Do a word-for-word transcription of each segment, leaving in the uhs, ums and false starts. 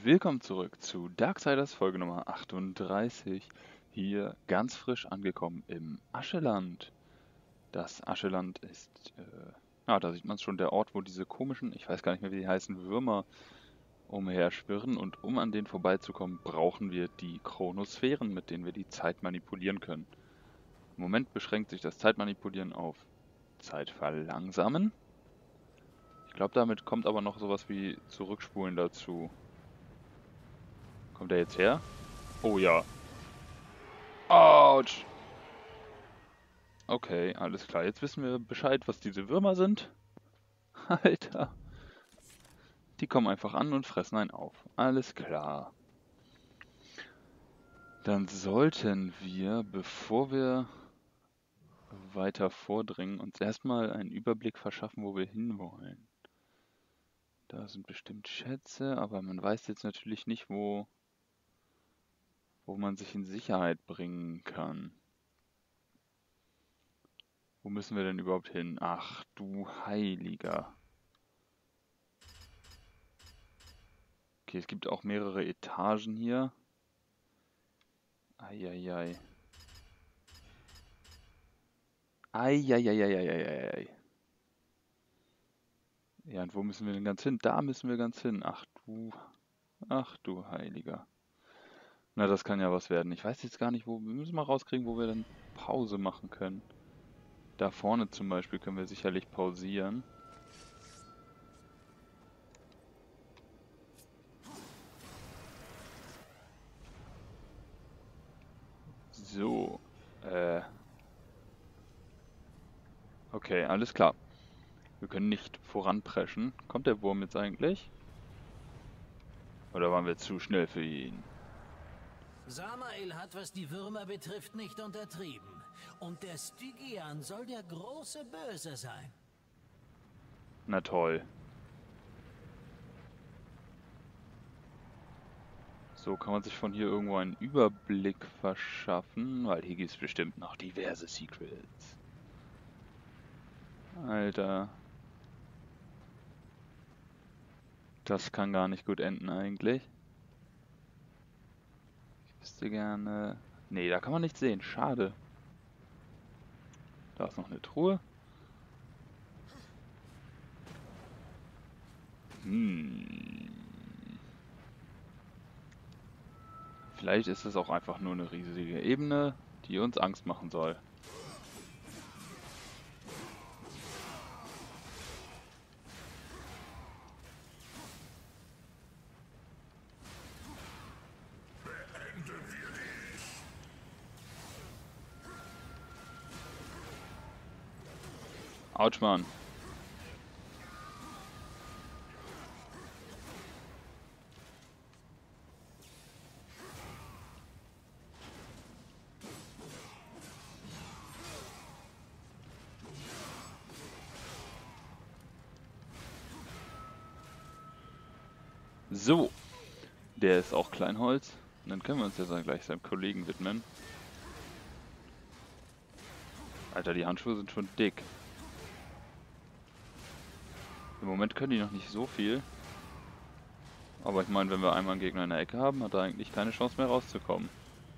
Willkommen zurück zu Darksiders Folge Nummer achtunddreißig. Hier ganz frisch angekommen im Ascheland. Das Ascheland ist, äh, ja, da sieht man schon, der Ort, wo diese komischen, ich weiß gar nicht mehr, wie die heißen, Würmer umherschwirren. Und um an denen vorbeizukommen, brauchen wir die Chronosphären, mit denen wir die Zeit manipulieren können. Im Moment beschränkt sich das Zeitmanipulieren auf Zeit verlangsamen. Ich glaube, damit kommt aber noch sowas wie Zurückspulen dazu. Kommt er jetzt her? Oh ja. Autsch! Okay, alles klar. Jetzt wissen wir Bescheid, was diese Würmer sind. Alter. Die kommen einfach an und fressen einen auf. Alles klar. Dann sollten wir, bevor wir weiter vordringen, uns erstmal einen Überblick verschaffen, wo wir hinwollen. Da sind bestimmt Schätze, aber man weiß jetzt natürlich nicht, wo, wo man sich in Sicherheit bringen kann. Wo müssen wir denn überhaupt hin? Ach du Heiliger. Okay, es gibt auch mehrere Etagen hier. Eieiei. Eieieiei. Ja, und wo müssen wir denn ganz hin? Da müssen wir ganz hin. Ach du, ach du Heiliger. Na, das kann ja was werden. Ich weiß jetzt gar nicht, wo. Wir müssen mal rauskriegen, wo wir dann Pause machen können. Da vorne zum Beispiel können wir sicherlich pausieren. So. Äh. Okay, alles klar. Wir können nicht voranpreschen. Kommt der Wurm jetzt eigentlich? Oder waren wir zu schnell für ihn? Samael hat, was die Würmer betrifft, nicht untertrieben. Und der Stygian soll der große Böse sein. Na toll. So, kann man sich von hier irgendwo einen Überblick verschaffen? Weil hier gibt es bestimmt noch diverse Secrets. Alter. Das kann gar nicht gut enden eigentlich. Ich wüsste gerne... Nee, da kann man nichts sehen. Schade. Da ist noch eine Truhe. Hm. Vielleicht ist es auch einfach nur eine riesige Ebene, die uns Angst machen soll. Autsch, Mann. So. Der ist auch Kleinholz. Und dann können wir uns ja gleich seinem Kollegen widmen. Alter, die Handschuhe sind schon dick. Im Moment können die noch nicht so viel. Aber ich meine, wenn wir einmal einen Gegner in der Ecke haben, hat er eigentlich keine Chance mehr rauszukommen.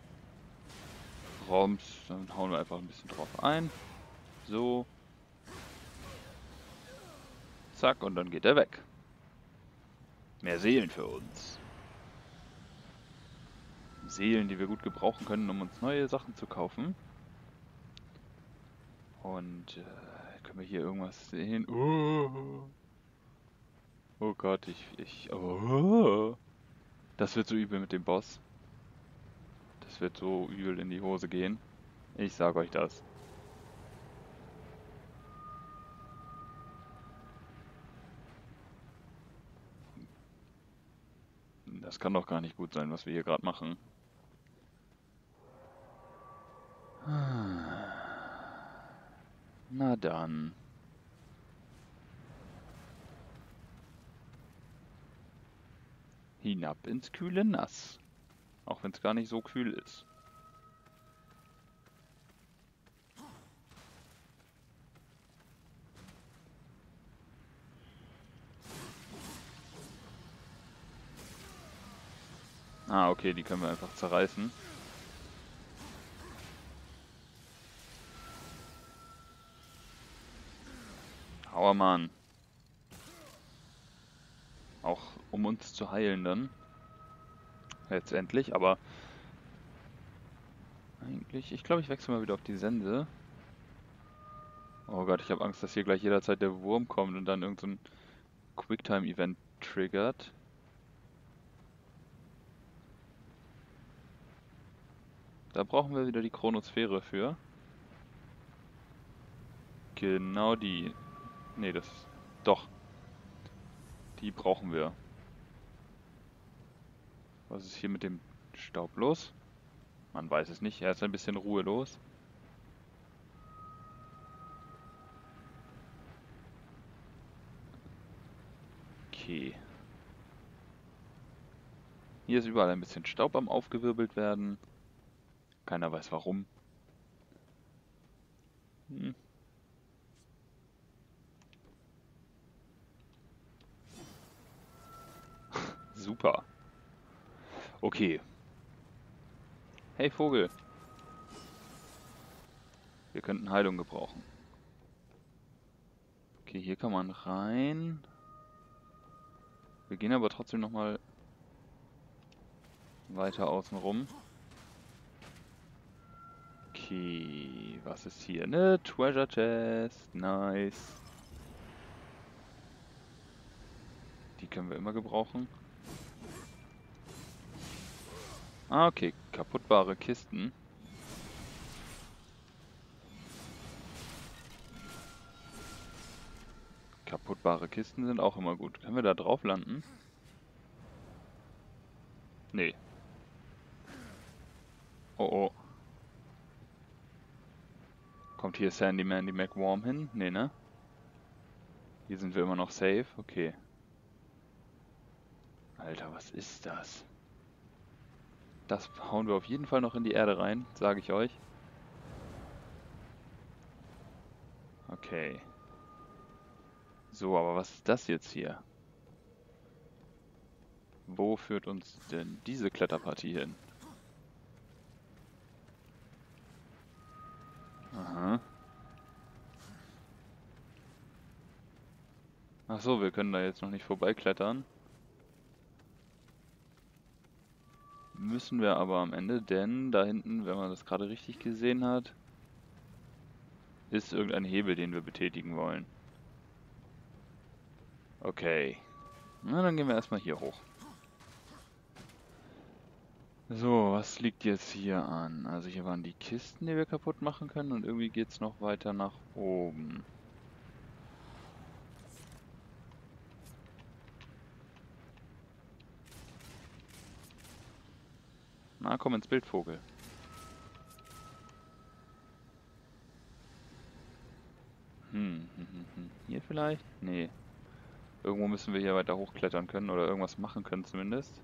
Roms, dann hauen wir einfach ein bisschen drauf ein. So. Zack, und dann geht er weg. Mehr Seelen für uns. Seelen, die wir gut gebrauchen können, um uns neue Sachen zu kaufen. Und äh, können wir hier irgendwas sehen? Oh, oh Gott, ich... ich oh. Das wird so übel mit dem Boss. Das wird so übel in die Hose gehen. Ich sag euch das. Das kann doch gar nicht gut sein, was wir hier gerade machen. Na dann. Hinab ins kühle Nass. Auch wenn es gar nicht so kühl ist. Ah, okay, die können wir einfach zerreißen. Aua, Mann. Auch um uns zu heilen dann. Letztendlich, aber eigentlich, ich glaube, ich wechsle mal wieder auf die Sense. Oh Gott, ich habe Angst, dass hier gleich jederzeit der Wurm kommt und dann irgend so ein Quicktime-Event triggert. Da brauchen wir wieder die Chronosphäre für. Genau die. Nee, das... Doch. Die brauchen wir. Was ist hier mit dem Staub los? Man weiß es nicht. Er ist ein bisschen ruhelos. Okay. Hier ist überall ein bisschen Staub am aufgewirbelt werden. Keiner weiß warum. Hm. Super. Okay. Hey Vogel. Wir könnten Heilung gebrauchen. Okay, hier kann man rein. Wir gehen aber trotzdem nochmal weiter außen rum. Okay, was ist hier? Eine Treasure Chest. Nice. Die können wir immer gebrauchen. Ah, okay. Kaputtbare Kisten. Kaputtbare Kisten sind auch immer gut. Können wir da drauf landen? Nee. Oh oh. Kommt hier Sandy Mandy McWarm hin? Nee, ne? Hier sind wir immer noch safe. Okay. Alter, was ist das? Das hauen wir auf jeden Fall noch in die Erde rein, sage ich euch. Okay. So, aber was ist das jetzt hier? Wo führt uns denn diese Kletterpartie hin? Aha. Ach so, wir können da jetzt noch nicht vorbeiklettern. Müssen wir aber am Ende, denn da hinten, wenn man das gerade richtig gesehen hat, ist irgendein Hebel, den wir betätigen wollen. Okay. Na, dann gehen wir erstmal hier hoch. So, was liegt jetzt hier an? Also hier waren die Kisten, die wir kaputt machen können und irgendwie geht es noch weiter nach oben. Na, komm ins Bild, Vogel. Hm, hm, hm, hm. Hier vielleicht? Nee. Irgendwo müssen wir hier weiter hochklettern können oder irgendwas machen können zumindest.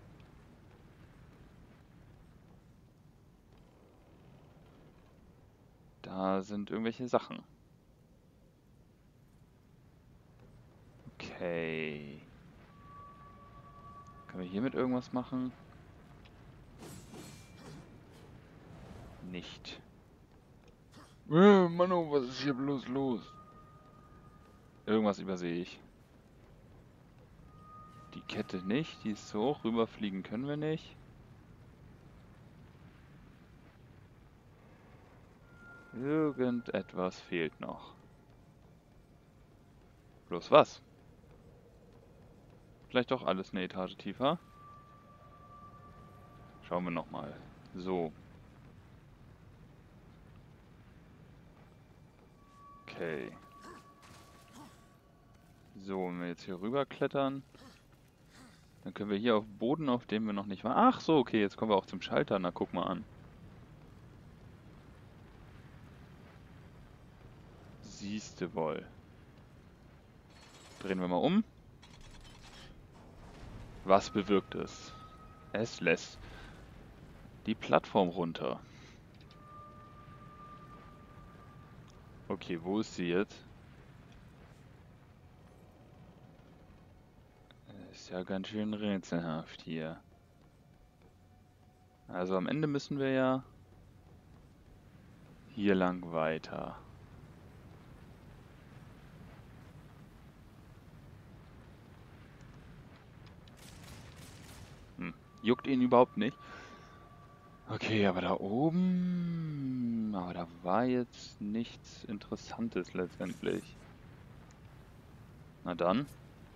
Da sind irgendwelche Sachen. Okay. Können wir hiermit irgendwas machen? Nicht. Äh, Mano, was ist hier bloß los? Irgendwas übersehe ich. Die Kette nicht, die ist so hoch, rüberfliegen können wir nicht. Irgendetwas fehlt noch. Bloß was? Vielleicht doch alles eine Etage tiefer? Schauen wir nochmal. So. Okay. So, wenn wir jetzt hier rüber klettern, dann können wir hier auf Boden, auf dem wir noch nicht waren. Ach so, okay, jetzt kommen wir auch zum Schalter. Na, guck mal an. Siehste wohl. Drehen wir mal um. Was bewirkt es? Es lässt die Plattform runter. Okay, wo ist sie jetzt? Ist ja ganz schön rätselhaft hier. Also am Ende müssen wir ja hier lang weiter. Hm, juckt ihn überhaupt nicht. Okay, aber da oben... Aber da war jetzt nichts Interessantes letztendlich. Na dann.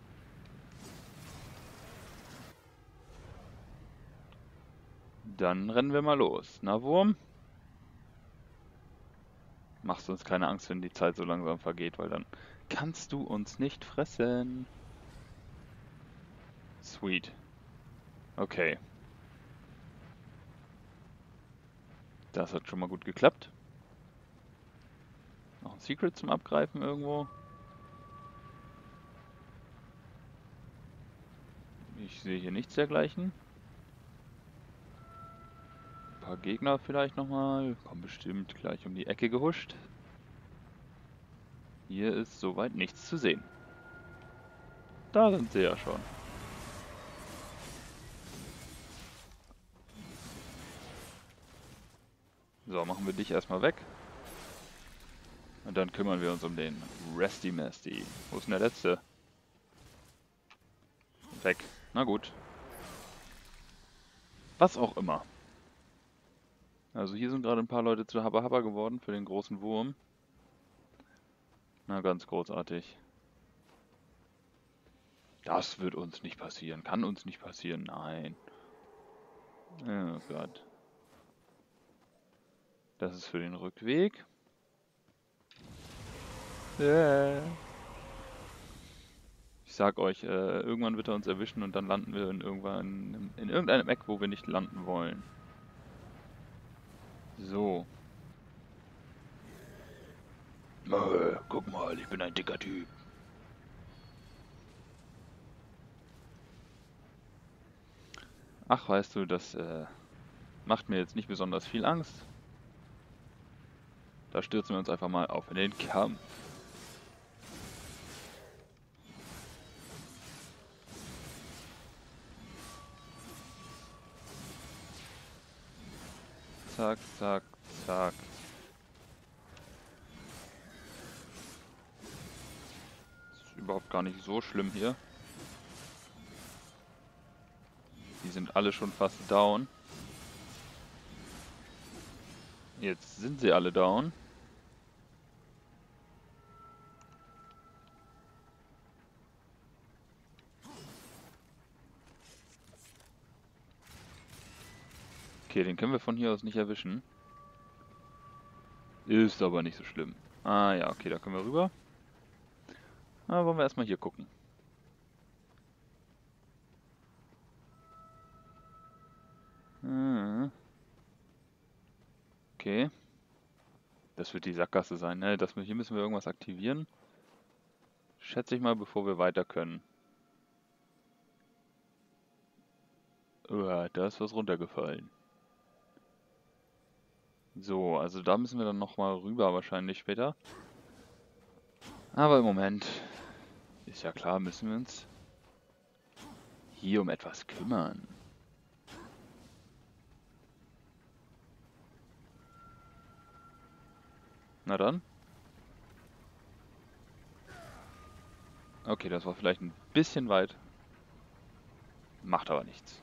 Dann rennen wir mal los. Na, Wurm? Machst uns keine Angst, wenn die Zeit so langsam vergeht, weil dann kannst du uns nicht fressen. Sweet. Okay. Das hat schon mal gut geklappt. Noch ein Secret zum Abgreifen irgendwo. Ich sehe hier nichts dergleichen. Ein paar Gegner vielleicht nochmal. Kommen bestimmt gleich um die Ecke gehuscht. Hier ist soweit nichts zu sehen. Da sind sie ja schon. So, machen wir dich erstmal weg. Und dann kümmern wir uns um den Resty Masty. Wo ist denn der letzte? Weg. Na gut. Was auch immer. Also hier sind gerade ein paar Leute zu Habba Habba geworden für den großen Wurm. Na, ganz großartig. Das wird uns nicht passieren. Kann uns nicht passieren. Nein. Oh Gott. Das ist für den Rückweg. Yeah. Ich sag euch, äh, irgendwann wird er uns erwischen und dann landen wir in, irgendwann in, in irgendeinem Eck, wo wir nicht landen wollen. So. Äh, guck mal, ich bin ein dicker Typ. Ach, weißt du, das äh, macht mir jetzt nicht besonders viel Angst. Da stürzen wir uns einfach mal auf in den Kampf. Zack, zack, zack. Ist überhaupt gar nicht so schlimm hier. Die sind alle schon fast down. Jetzt sind sie alle down. Okay, den können wir von hier aus nicht erwischen. Ist aber nicht so schlimm. Ah ja, okay, da können wir rüber. Aber wollen wir erstmal hier gucken. Okay. Das wird die Sackgasse sein, ne? Das, hier müssen wir irgendwas aktivieren. Schätze ich mal, bevor wir weiter können. Uah, da ist was runtergefallen. So, also da müssen wir dann nochmal rüber wahrscheinlich später. Aber im Moment ist ja klar, müssen wir uns hier um etwas kümmern. Na dann. Okay, das war vielleicht ein bisschen weit. Macht aber nichts.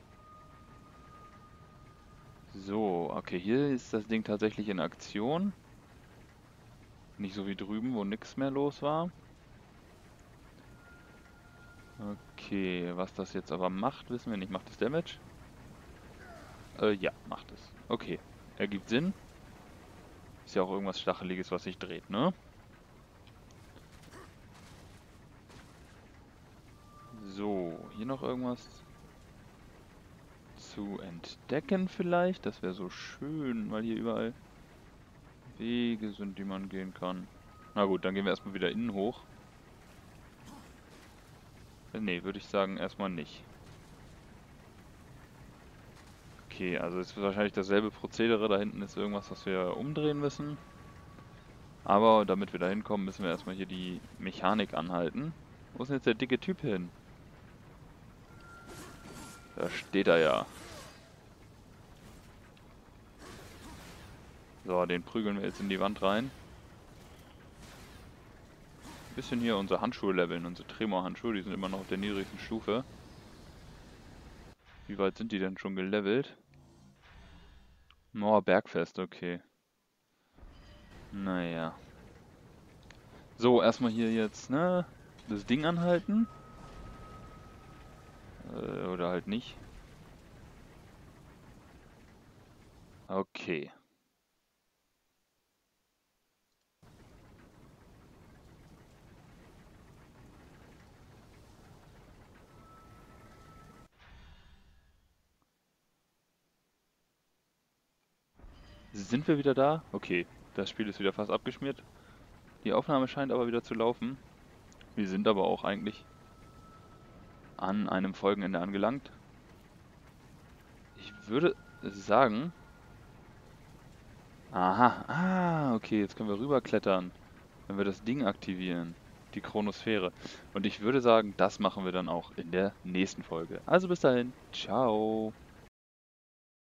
So, okay, hier ist das Ding tatsächlich in Aktion. Nicht so wie drüben, wo nichts mehr los war. Okay, was das jetzt aber macht, wissen wir nicht. Macht es Damage? Äh, ja, macht es. Okay, ergibt Sinn. Ist ja auch irgendwas Stacheliges, was sich dreht, ne? So, hier noch irgendwas zu entdecken vielleicht. Das wäre so schön, weil hier überall Wege sind, die man gehen kann. Na gut, dann gehen wir erstmal wieder innen hoch. Ne, würde ich sagen, erstmal nicht. Okay, also es ist wahrscheinlich dasselbe Prozedere. Da hinten ist irgendwas, was wir umdrehen müssen. Aber damit wir da hinkommen, müssen wir erstmal hier die Mechanik anhalten. Wo ist denn jetzt der dicke Typ hin? Da steht er ja. So, den prügeln wir jetzt in die Wand rein. Ein bisschen hier unsere Handschuhe leveln, unsere Tremor-Handschuhe, die sind immer noch auf der niedrigsten Stufe. Wie weit sind die denn schon gelevelt? Oh, Bergfest, okay. Naja. So, erstmal hier jetzt, ne? Das Ding anhalten. Äh, oder halt nicht. Okay. Sind wir wieder da? Okay, das Spiel ist wieder fast abgeschmiert. Die Aufnahme scheint aber wieder zu laufen. Wir sind aber auch eigentlich an einem Folgenende angelangt. Ich würde sagen... Aha, ah, okay, jetzt können wir rüberklettern, wenn wir das Ding aktivieren, die Chronosphäre. Und ich würde sagen, das machen wir dann auch in der nächsten Folge. Also bis dahin, ciao.